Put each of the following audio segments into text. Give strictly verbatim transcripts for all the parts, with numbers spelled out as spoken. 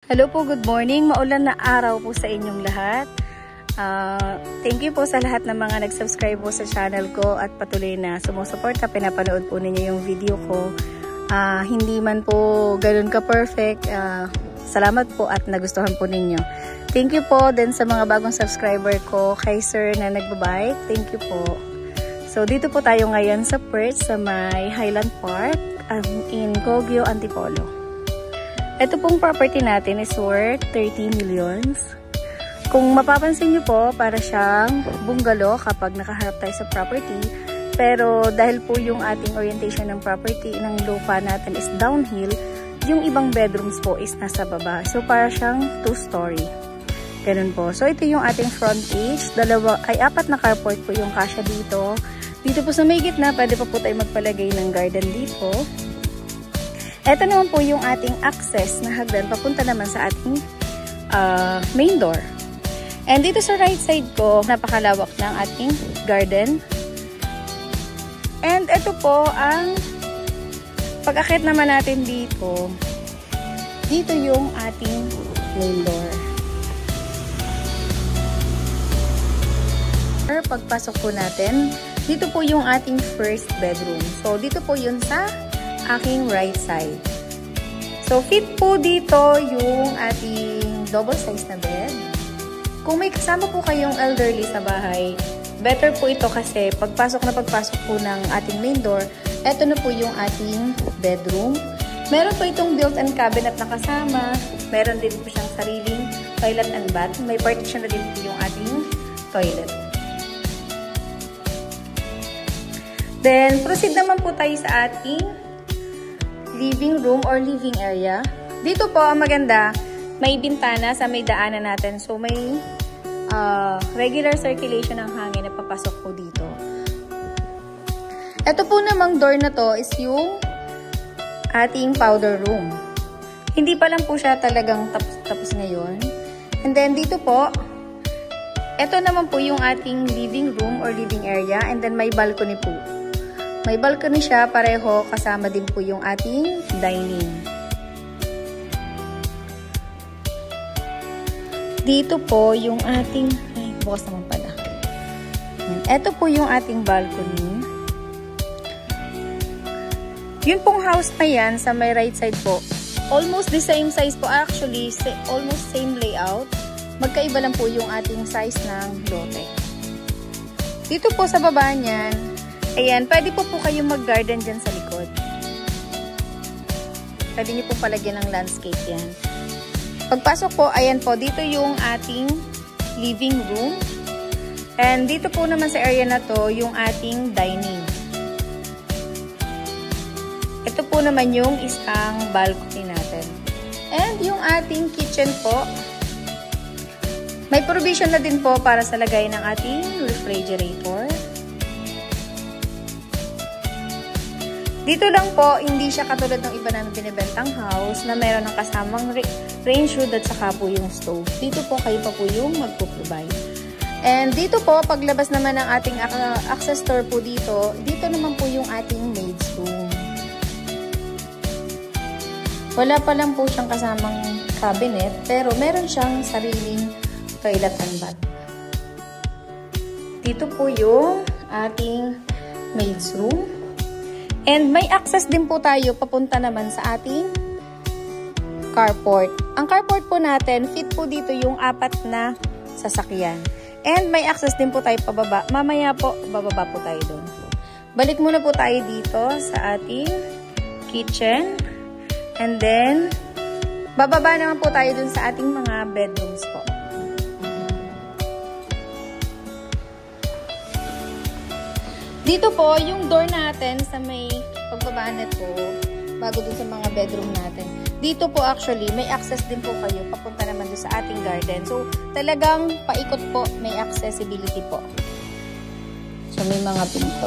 Hello po, good morning. Maulan na araw po sa inyong lahat. Uh, thank you po sa lahat ng mga nag-subscribe po sa channel ko at patuloy na sumusuporta. Pinapanood po ninyo yung video ko. Uh, hindi man po ganun ka-perfect. Uh, salamat po at nagustuhan po ninyo. Thank you po din sa mga bagong subscriber ko. Kay sir na nagbabike. Thank you po. So, dito po tayo ngayon sa Perth sa may Highland Park um, in Kogyo, Antipolo. Ito pong property natin is worth thirty millions. Kung mapapansin nyo po, para siyang bungalow kapag nakaharap tayo sa property. Pero dahil po yung ating orientation ng property, ng lupa natin is downhill, yung ibang bedrooms po is nasa baba. So para siyang two-story. Ganun po. So ito yung ating front page. Dalawa, ay apat na carport po yung kasya dito. Dito po sa may gitna, pwede pa po tayo magpalagay ng garden dito. Ito naman po yung ating access na hagdan papunta naman sa ating uh, main door. And dito sa right side ko, napakalawak ng ating garden. And ito po ang pag-akit naman natin dito. Dito yung ating main door. Pagpasok po natin, dito po yung ating first bedroom. So dito po yun sa aking right side. So, fit po dito yung ating double size na bed. Kung may kasama po kayong elderly sa bahay, better po ito kasi pagpasok na pagpasok po ng ating main door, eto na po yung ating bedroom. Meron po itong built-in cabinet na kasama. Meron din po siyang sariling toilet and bath. May partition na din po yung ating toilet. Then, proceed naman po tayo sa ating living room or living area. Dito po, ang maganda, may bintana sa may daanan natin. So, may uh, regular circulation ng hangin na papasok po dito. Ito po namang door na to is yung ating powder room. Hindi pa lang po siya talagang tapos-tapos ngayon. And then, dito po, ito naman po yung ating living room or living area. And then, may balcony po. May balcony siya, pareho, kasama din po yung ating dining. Dito po yung ating, ay, bukas naman pala. Ito po yung ating balcony. Yun pong house na yan, sa may right side po. Almost the same size po, actually, almost same layout. Magkaiba lang po yung ating size ng lote. Dito po sa baba niyan, ayan, pwede po po kayong mag-garden dyan sa likod. Pwede nyo po palagyan ng landscape yan. Pagpasok po, ayan po, dito yung ating living room. And dito po naman sa area na to, yung ating dining. Ito po naman yung isang balcony natin. And yung ating kitchen po, may provision na din po para sa lagay ng ating refrigerator. Dito lang po, hindi siya katulad ng iba namin binibentang house na meron ng kasamang range hood at saka po yung stove. Dito po, kayo pa po yung magpo-provide. And dito po, paglabas naman ng ating access door po dito, dito naman po yung ating maid's room. Wala pa lang po siyang kasamang cabinet, pero meron siyang sariling toilet and bath. Dito po yung ating maid's room. And may access din po tayo papunta naman sa ating carport. Ang carport po natin, fit po dito yung apat na sasakyan. And may access din po tayo pababa. Mamaya po, bababa po tayo doon. Balik muna po tayo dito sa ating kitchen. And then, bababa naman po tayo doon sa ating mga bedrooms po. Dito po, yung door natin sa may pagbaba nito, bago dun sa mga bedroom natin. Dito po actually, may access din po kayo papunta naman dun sa ating garden. So, talagang paikot po, may accessibility po. So, may mga pinto.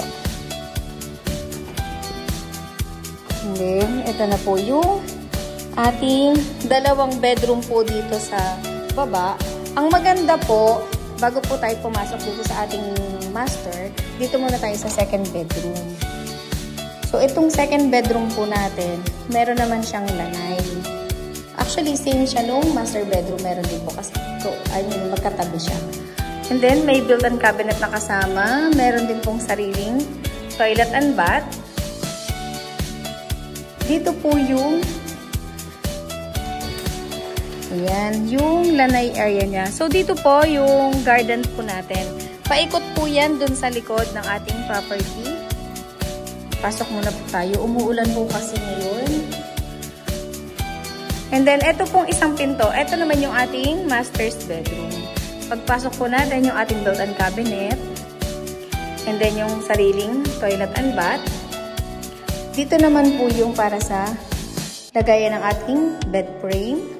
And then, ito na po yung ating dalawang bedroom po dito sa baba. Ang maganda po, bago po tayo pumasok dito sa ating master, dito muna tayo sa second bedroom. So, itong second bedroom po natin, meron naman siyang lanay. Actually, same siya nung master bedroom. Meron din po kasi ito, I mean, magkatabi siya. And then, may built-in cabinet na kasama. Meron din pong sariling toilet and bath. Dito po yung ayan, yung lanay area niya. So, dito po yung garden po natin. Paikot po yan dun sa likod ng ating property. Pasok muna po tayo. Umuulan po kasi ngayon. And then, ito pong isang pinto. Ito naman yung ating master's bedroom. Pagpasok po natin yung ating built-in cabinet. And then, yung sariling toilet and bath. Dito naman po yung para sa lagayan ng ating bed frame.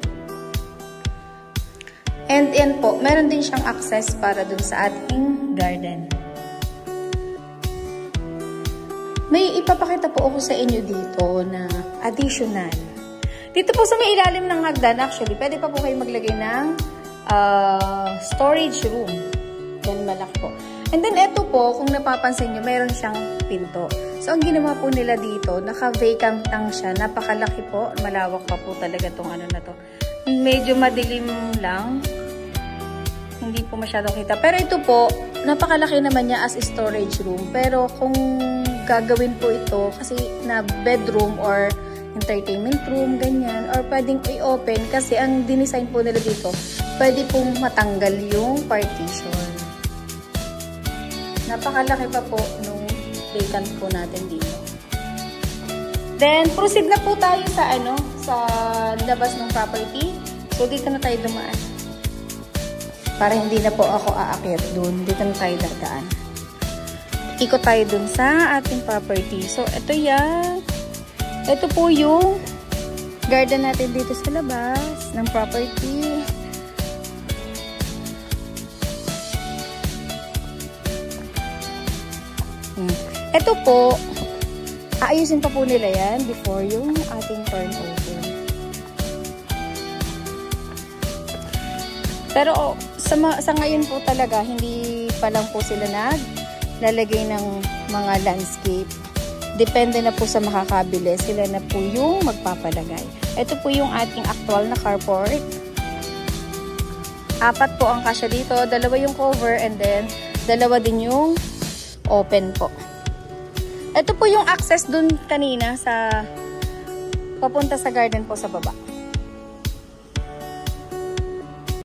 And yan po, meron din siyang access para dun sa ating garden. May ipapakita po ako sa inyo dito na additional. Dito po sa may ilalim ng hagdan, actually, pwede pa po kayo maglagay ng uh, storage room. Yan, malaki po. And then, ito po, kung napapansin nyo, meron siyang pinto. So, ang ginawa po nila dito, naka-vacant lang siya. Napakalaki po. Malawak pa po talaga tong ano na to. Medyo madilim lang. Hindi po masyadong kita. Pero ito po, napakalaki naman niya as storage room. Pero kung gagawin po ito, kasi na bedroom or entertainment room, ganyan, or pwedeng i-open kasi ang dinesign po nila dito, pwede pong matanggal yung partition. Napakalaki pa po nung vacant po natin dito. Then, proceed na po tayo sa ano, sa labas ng property. So, dito na tayo dumaan. Para hindi na po ako aakyat dun. Dito na tayo dadaan. Ikot tayo dun sa ating property. So, ito yan. Ito po yung garden natin dito sa labas ng property. Hmm. Ito po, aayusin pa po nila yan before yung ating turnover. Pero sa, sa ngayon po talaga, hindi pa lang po sila naglalagay ng mga landscape. Depende na po sa makakabili. Sila na po yung magpapalagay. Ito po yung ating actual na carport. Apat po ang kasya dito. Dalawa yung cover and then dalawa din yung open po. Ito po yung access dun kanina sa papunta sa garden po sa baba.